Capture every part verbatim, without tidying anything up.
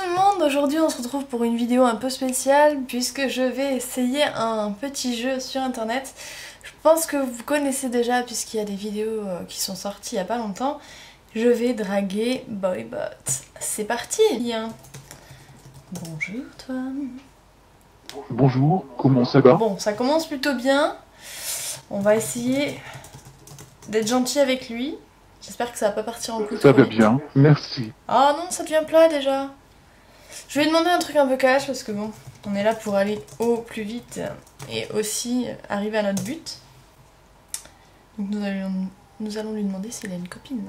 le monde, aujourd'hui on se retrouve pour une vidéo un peu spéciale puisque je vais essayer un petit jeu sur internet. Je pense que vous connaissez déjà puisqu'il y a des vidéos qui sont sorties il n'y a pas longtemps. Je vais draguer Boybot. C'est parti. Bonjour toi. Bonjour, comment ça va? Bon, ça commence plutôt bien. On va essayer d'être gentil avec lui. J'espère que ça va pas partir en couille. Ça va bien, merci. Oh non, ça devient plat déjà. Je vais lui demander un truc un peu cash parce que bon, on est là pour aller au plus vite et aussi arriver à notre but. Donc nous allons, nous allons lui demander s'il a une copine.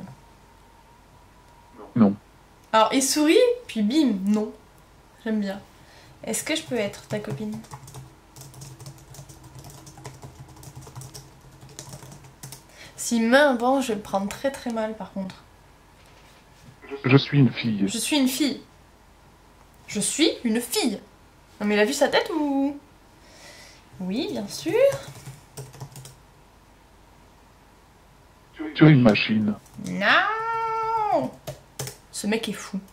Non. Alors il sourit, puis bim, non. J'aime bien. Est-ce que je peux être ta copine? S'il main bon, je vais le prendre très très mal par contre. Je suis une fille. Je suis une fille. Je suis une fille. Non mais il a vu sa tête ou... Oui, bien sûr. Tu as une machine. Non. Ce mec est fou.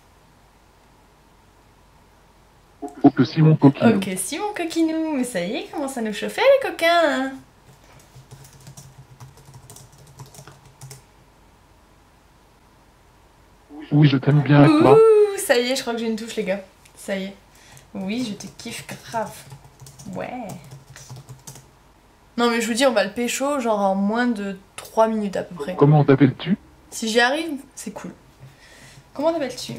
Ok, Simon Coquinou. Ok, Simon Coquinou. Mais ça y est, commence à nous chauffer les coquins. Hein. Oui, je t'aime bien, et toi? Ouh, ça y est, je crois que j'ai une touche les gars. Ça y est. Oui, je te kiffe grave. Ouais. Non mais je vous dis, on va le pécho genre en moins de trois minutes à peu près. Comment t'appelles-tu? Si j'y arrive, c'est cool. Comment t'appelles-tu?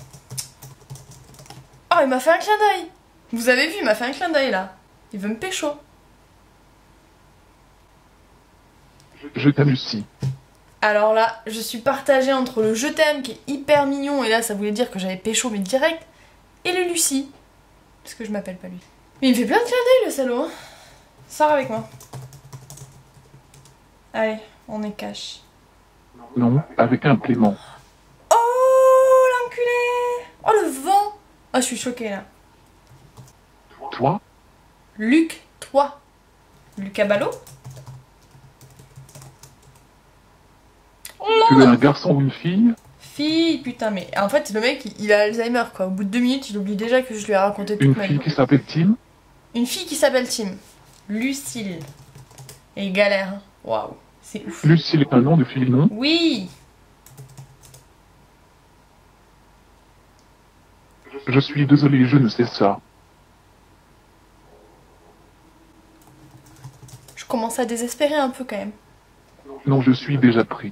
Oh, il m'a fait un clin d'œil. Vous avez vu, il m'a fait un clin d'œil là. Il veut me pécho. Je t'aime aussi. Alors là, je suis partagée entre le je t'aime qui est hyper mignon, et là ça voulait dire que j'avais pécho mais direct, et le Lucie. Parce que je m'appelle pas lui. Mais il me fait plein de clin d'œil le salaud. Hein. Sors avec moi. Allez, on est cash. Non, avec un Clément. Oh l'enculé. Oh le vent. Oh je suis choquée là. Toi? Luc, toi. Lucas Ballot. Tu es un garçon ou une fille? Fille, putain, mais en fait, le mec, il a Alzheimer, quoi. Au bout de deux minutes, il oublie déjà que je lui ai raconté toute Une ma fille vie. qui s'appelle Tim? Une fille qui s'appelle Tim. Lucille. Et il galère. Hein. Waouh, c'est ouf. Lucille est un nom de fille, non? Oui. Je suis désolé, je ne sais ça. Je commence à désespérer un peu, quand même. Non, je suis déjà pris.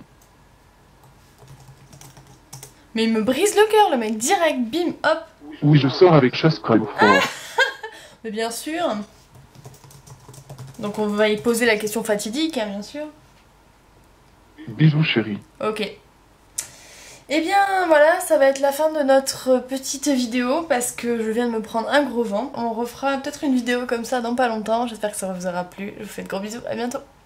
Mais il me brise le cœur, le mec. Direct, bim, hop. Oui, je sors avec Chasse Craigford. Mais bien sûr. Donc on va y poser la question fatidique, hein, bien sûr. Bisous, chérie. Ok. Et bien voilà, ça va être la fin de notre petite vidéo parce que je viens de me prendre un gros vent. On refera peut-être une vidéo comme ça dans pas longtemps. J'espère que ça vous aura plu. Je vous fais de gros bisous, à bientôt.